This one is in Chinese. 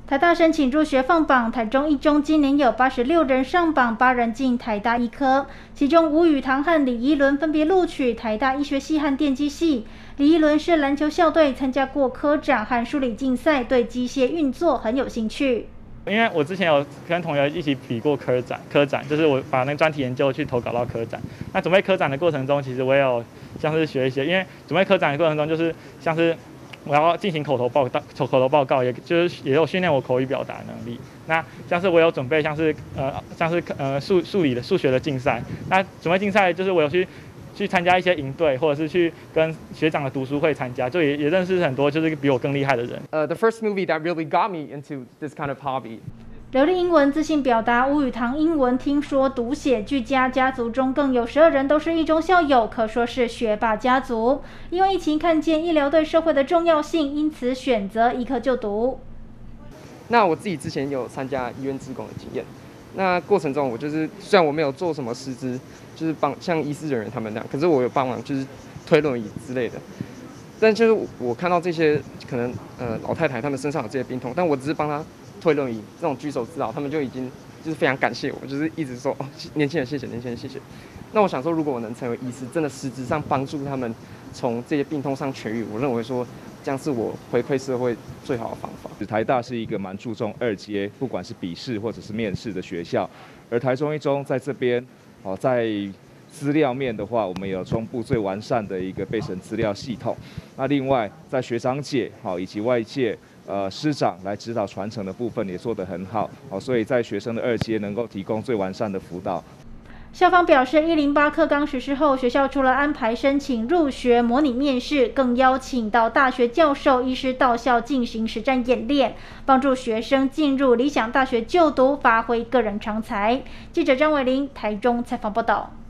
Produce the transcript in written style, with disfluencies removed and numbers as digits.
台大申请入学放榜，台中一中今年有86人上榜，8人进台大医科，其中吴宇堂和李宜伦分别录取台大医学系和电机系。李宜伦是篮球校队，参加过科展和数理竞赛，对机械运作很有兴趣。 因为我之前有跟同学一起比过科展就是我把那个专题研究去投稿到科展。那准备科展的过程中，其实我也有像是学一些，因为准备科展的过程中，就是像是我要进行口头报告，也有训练我口语表达能力。那像是我有准备像是数理的数学的竞赛。那准备竞赛就是我有去参加一些营队，或者是去跟学长的读书会参加，就也认识很多就是比我更厉害的人。 The first movie that really got me into this kind of hobby. 流利英文，自信表达。吴宇堂英文听说读写俱佳，家族中更有12人都是一中校友，可说是学霸家族。因为疫情看见医疗对社会的重要性，因此选择医科就读。 那我自己之前有参加医院志工的经验。那过程中，我就是虽然我没有做什么实质，就是像医师人员他们那样，可是我有帮忙就是推轮椅之类的。但就是我看到这些可能老太太他们身上有这些病痛，但我只是帮她推轮椅，这种举手之劳，他们就已经就是非常感谢我，就是一直说哦，年轻人谢谢，年轻人谢谢。那我想说，如果我能成为医师，真的实质上帮助他们从这些病痛上痊愈，我认为说这样是我回馈社会最好的方法。 台大是一个蛮注重2阶，不管是笔试或者是面试的学校，而台中一中在这边，在资料面的话，我们有中部最完善的一个备审资料系统。那另外在学长姐以及外界师长来指导传承的部分也做得很好，所以在学生的2阶能够提供最完善的辅导。 校方表示，108课纲实施后，学校除了安排申请入学模拟面试，更邀请到大学教授、医师到校进行实战演练，帮助学生进入理想大学就读，发挥个人长才。记者张伟玲台中采访报道。